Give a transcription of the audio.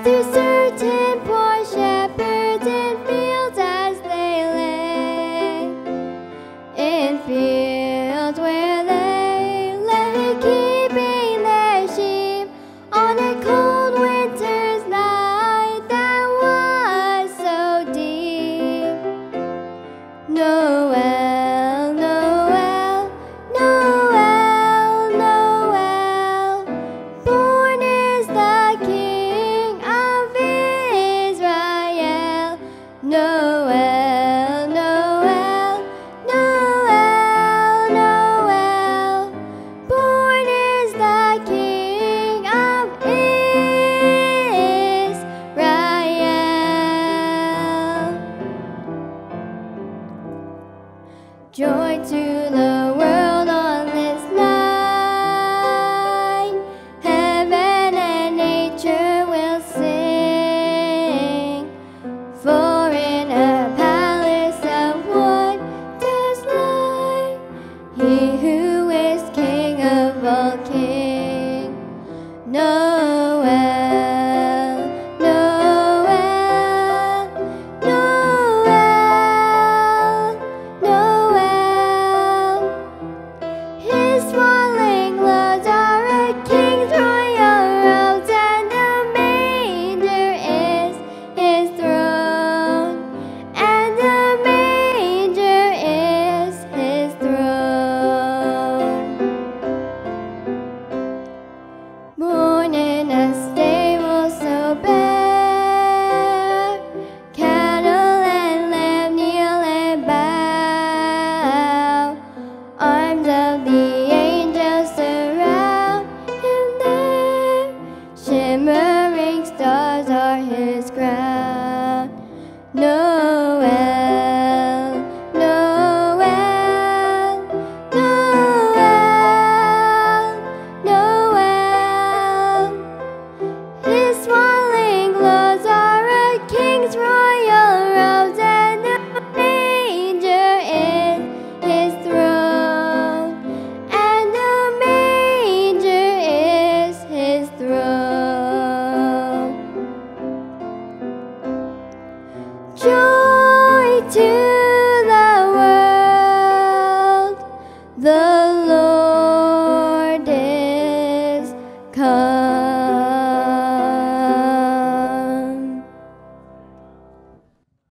through certain poor shepherds in fields as they lay, in fields where they lay, keeping their sheep on a cold winter's night that was so deep. Noel, Noel, Noel, Noel, born is the King of Israel. Noel, Noel, Noel, Noel, born is the King of Israel. Joy to the world on this night. Heaven and nature will sing. For in a palace of wood does lie He who is King of all kings. No